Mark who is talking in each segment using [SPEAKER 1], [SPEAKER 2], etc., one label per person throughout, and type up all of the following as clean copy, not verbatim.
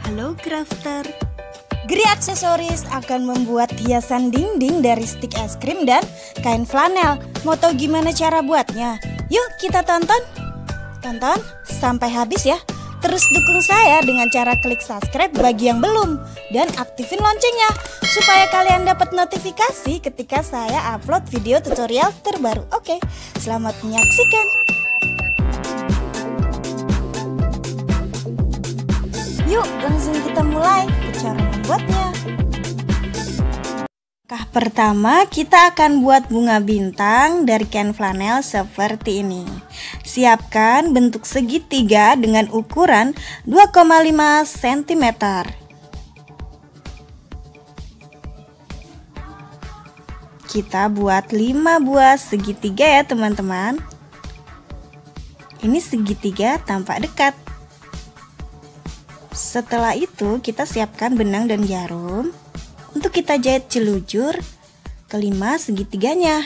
[SPEAKER 1] Halo crafter, Gri Aksesoris akan membuat hiasan dinding dari stik es krim dan kain flanel. Mau tahu gimana cara buatnya? Yuk kita tonton sampai habis ya. Terus dukung saya dengan cara klik subscribe bagi yang belum dan aktifin loncengnya supaya kalian dapat notifikasi ketika saya upload video tutorial terbaru. Oke, selamat menyaksikan. Yuk langsung kita mulai ke cara membuatnya. Langkah pertama kita akan buat bunga bintang dari kain flanel seperti ini. Siapkan bentuk segitiga dengan ukuran 2,5 cm. Kita buat 5 buah segitiga ya teman-teman. Ini segitiga tampak dekat. Setelah itu kita siapkan benang dan jarum untuk kita jahit celujur ke 5 segitiganya.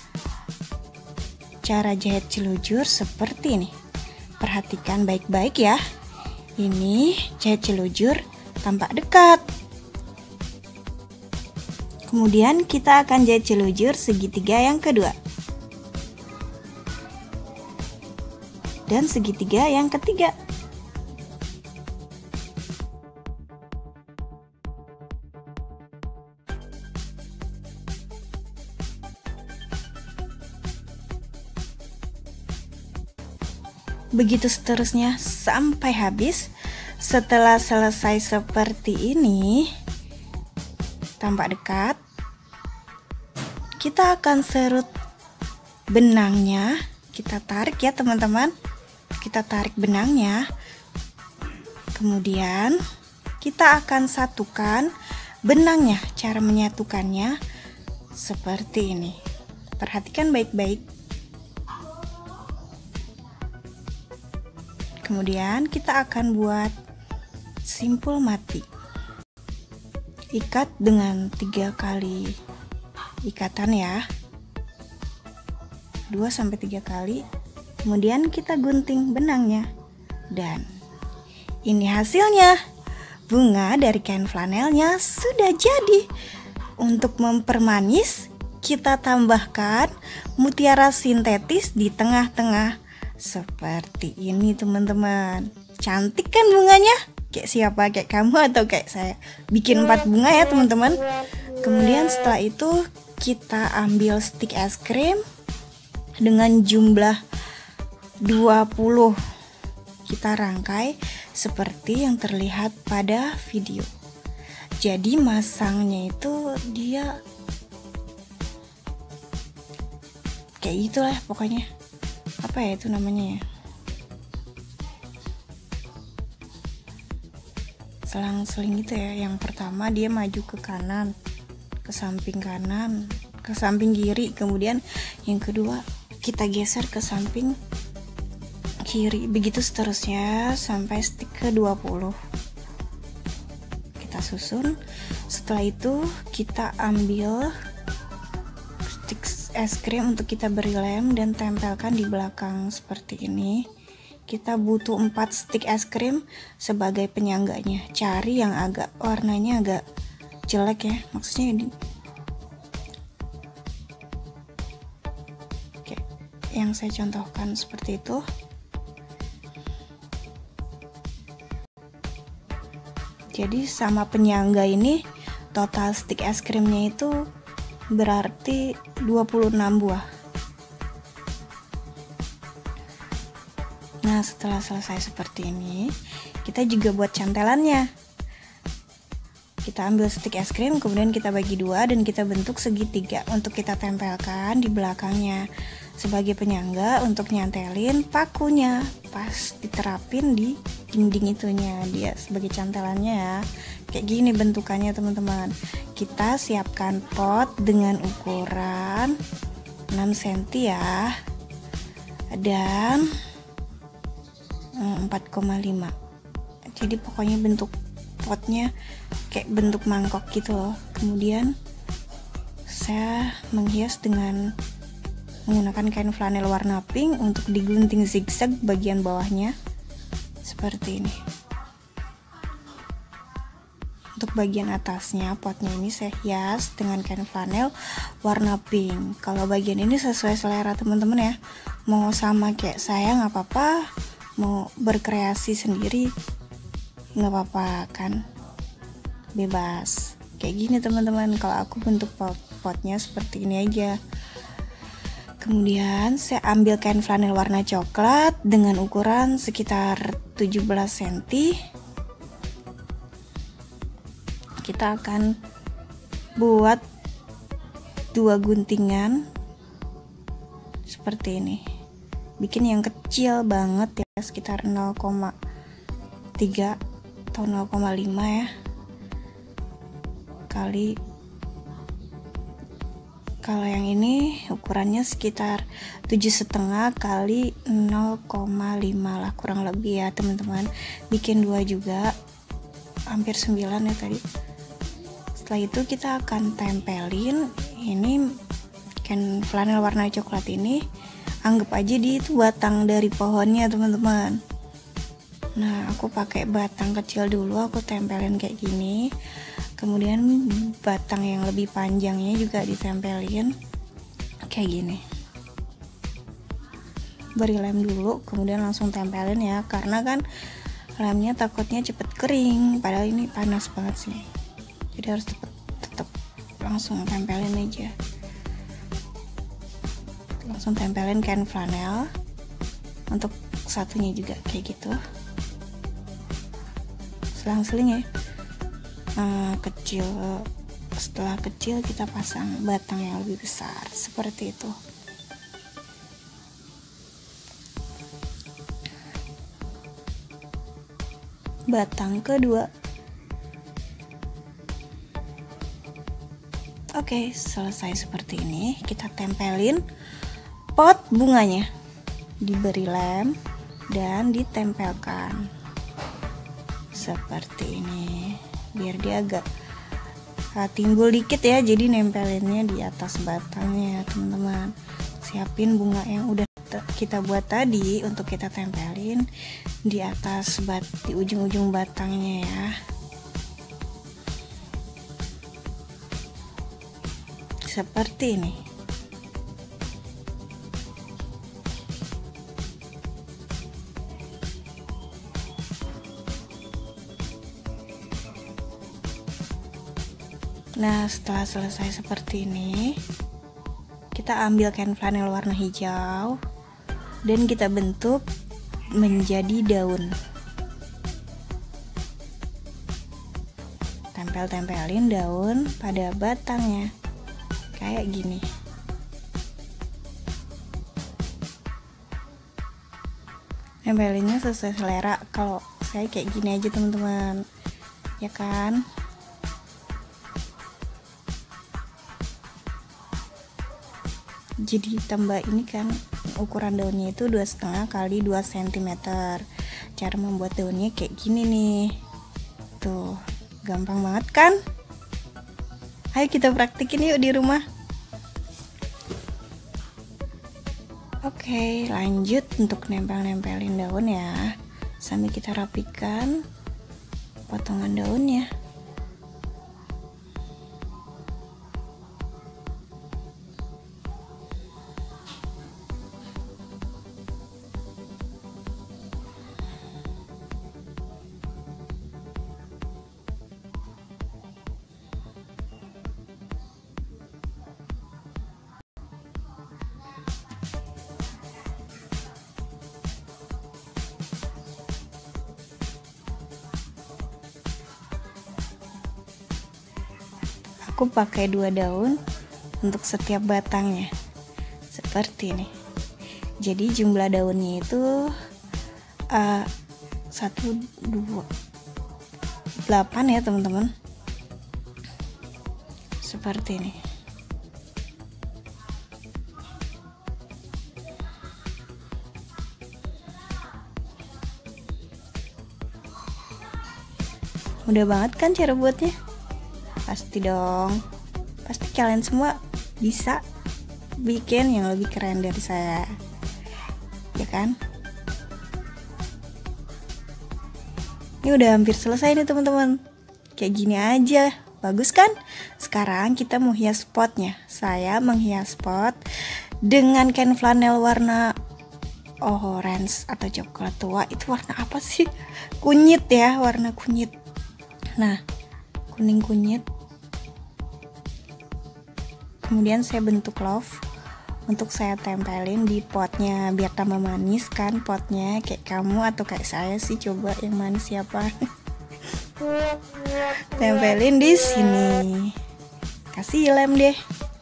[SPEAKER 1] Cara jahit celujur seperti ini. Perhatikan baik-baik ya. Ini jahit celujur tampak dekat. Kemudian kita akan jahit celujur segitiga yang kedua. Dan segitiga yang ketiga. Begitu seterusnya sampai habis. Setelah selesai seperti ini, tampak dekat, kita akan serut benangnya. Kita tarik ya teman-teman. Kita tarik benangnya. Kemudian kita akan satukan benangnya. Cara menyatukannya seperti ini. Perhatikan baik-baik. Kemudian kita akan buat simpul mati. Ikat dengan 3 kali ikatan ya. 2-3 kali. Kemudian kita gunting benangnya. Dan ini hasilnya. Bunga dari kain flanelnya sudah jadi. Untuk mempermanis, kita tambahkan mutiara sintetis di tengah-tengah. Seperti ini teman-teman. Cantik kan bunganya? Kayak siapa? Kayak kamu atau kayak saya? Bikin 4 bunga ya teman-teman. Kemudian setelah itu kita ambil stik es krim dengan jumlah 20. Kita rangkai seperti yang terlihat pada video. Jadi masangnya itu dia kayak gitulah pokoknya. Apa ya itu namanya ya? Selang-seling gitu ya. Yang pertama dia maju ke kanan, ke samping kanan, ke samping kiri. Kemudian yang kedua kita geser ke samping kiri. Begitu seterusnya sampai stik ke 20. Kita susun. Setelah itu kita ambil stik es krim untuk kita beri lem dan tempelkan di belakang seperti ini. Kita butuh 4 stik es krim sebagai penyangganya. Cari yang agak warnanya agak jelek ya, maksudnya ini. Oke, yang saya contohkan seperti itu. Jadi sama penyangga ini total stik es krimnya itu berarti 26 buah. Nah, setelah selesai seperti ini, kita juga buat cantelannya. Kita ambil stik es krim, kemudian kita bagi 2 dan kita bentuk segitiga untuk kita tempelkan di belakangnya sebagai penyangga untuk nyantelin pakunya. Pas diterapin di dinding itunya, dia sebagai cantelannya ya. Kayak gini bentukannya teman-teman. Kita siapkan pot dengan ukuran 6 cm ya. Dan 4,5. Jadi pokoknya bentuk potnya kayak bentuk mangkok gitu loh. Kemudian saya menghias dengan menggunakan kain flanel warna pink untuk digunting zigzag bagian bawahnya seperti ini. Untuk bagian atasnya, potnya ini saya hias dengan kain flanel warna pink. Kalau bagian ini sesuai selera teman-teman ya. Mau sama kayak saya nggak apa-apa, mau berkreasi sendiri nggak apa-apa kan, bebas. Kayak gini teman-teman. Kalau aku bentuk potnya seperti ini aja. Kemudian saya ambil kain flanel warna coklat dengan ukuran sekitar 17 cm. Kita akan buat 2 guntingan seperti ini. Bikin yang kecil banget ya, sekitar 0,3 atau 0,5 ya. Kalau yang ini ukurannya sekitar 7,5 kali 0,5 lah kurang lebih ya teman-teman. Bikin 2 juga, hampir 9 ya tadi. Setelah itu kita akan tempelin ini kain flanel warna coklat ini, anggap aja di itu batang dari pohonnya teman-teman. Nah, aku pakai batang kecil dulu, aku tempelin kayak gini. Kemudian batang yang lebih panjangnya juga ditempelin kayak gini. Beri lem dulu, kemudian langsung tempelin ya, karena kan lemnya takutnya cepet kering, padahal ini panas banget sih. Jadi harus tetap langsung tempelin aja. Langsung tempelin kain flanel. Untuk satunya juga kayak gitu. Selang-seling ya. Kecil, setelah kecil kita pasang batang yang lebih besar seperti itu. Batang kedua. Oke, selesai seperti ini. Kita tempelin pot bunganya, diberi lem dan ditempelkan seperti ini, biar dia agak timbul dikit ya, jadi nempelinnya di atas batangnya teman-teman. Siapin bunga yang udah kita buat tadi untuk kita tempelin di atas di ujung-ujung batangnya ya. Seperti ini. Nah, setelah selesai seperti ini, kita ambil kain flanel warna hijau dan kita bentuk menjadi daun. Tempelin daun pada batangnya kayak gini. Nempelinnya sesuai selera. Kalau saya kayak gini aja teman-teman, ya kan? Jadi tambah ini kan ukuran daunnya itu 2,5 kali 2 cm. Cara membuat daunnya kayak gini nih. Tuh, gampang banget kan? Ayo kita praktikin yuk di rumah. Oke, lanjut untuk nempelin daun ya. Sambil kita rapikan potongan daunnya. Aku pakai 2 daun untuk setiap batangnya seperti ini. Jadi jumlah daunnya itu 1, 2, 8 ya teman-teman, seperti ini. Mudah banget kan cara buatnya? Pasti dong, pasti kalian semua bisa bikin yang lebih keren dari saya, ya kan? Ini udah hampir selesai nih teman-teman. Kayak gini aja, bagus kan? Sekarang kita mau hias potnya. Saya menghias pot dengan kain flanel warna orange atau coklat tua. Itu warna apa sih? Kunyit ya, warna kunyit. Nah, kuning kunyit. Kemudian saya bentuk love untuk saya tempelin di potnya biar tambah manis kan potnya. Kayak kamu atau kayak saya sih, coba yang manis siapa? Tempelin di sini. Kasih lem deh.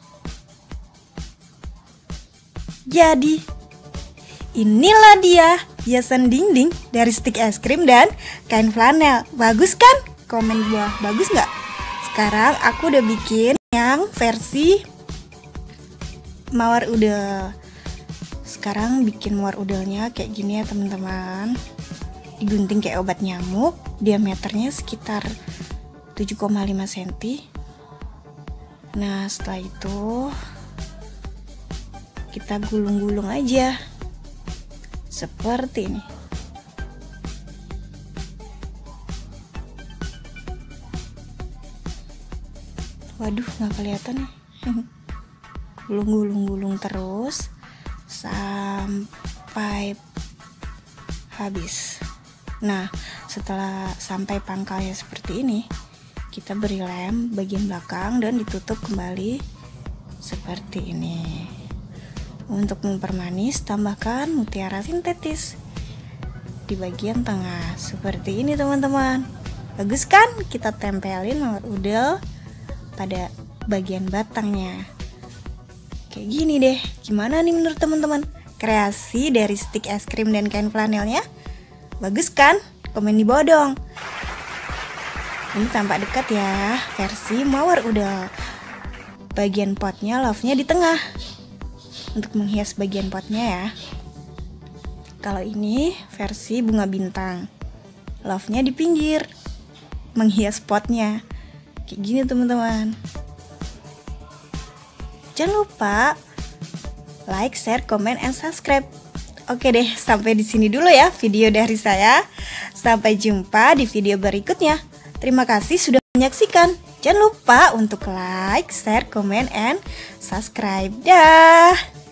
[SPEAKER 1] Jadi, inilah dia hiasan dinding dari stik es krim dan kain flanel. Bagus kan? Komen di bawah, bagus nggak? Sekarang aku udah bikin yang versi mawar udel. Sekarang bikin mawar udelnya kayak gini ya teman-teman. Digunting kayak obat nyamuk. Diameternya sekitar 7,5 cm. Nah, setelah itu kita gulung-gulung aja seperti ini. Waduh, nggak kelihatan nih. Gulung-gulung terus sampai habis. Nah, setelah sampai pangkalnya seperti ini, kita beri lem bagian belakang dan ditutup kembali seperti ini. Untuk mempermanis, tambahkan mutiara sintetis di bagian tengah seperti ini teman-teman. Bagus kan? Kita tempelin mawar udel pada bagian batangnya. Kayak gini deh. Gimana nih menurut teman-teman? Kreasi dari stik es krim dan kain flanelnya? Bagus kan? Komen di bawah dong. Ini tampak dekat ya, versi mawar udel. Bagian potnya, love-nya di tengah. Untuk menghias bagian potnya ya. Kalau ini versi bunga bintang. Love-nya di pinggir. Menghias potnya. Kayak gini teman-teman. Jangan lupa like, share, comment, and subscribe. Oke deh, sampai di sini dulu ya video dari saya. Sampai jumpa di video berikutnya. Terima kasih sudah menyaksikan. Jangan lupa untuk like, share, comment, and subscribe. Dah.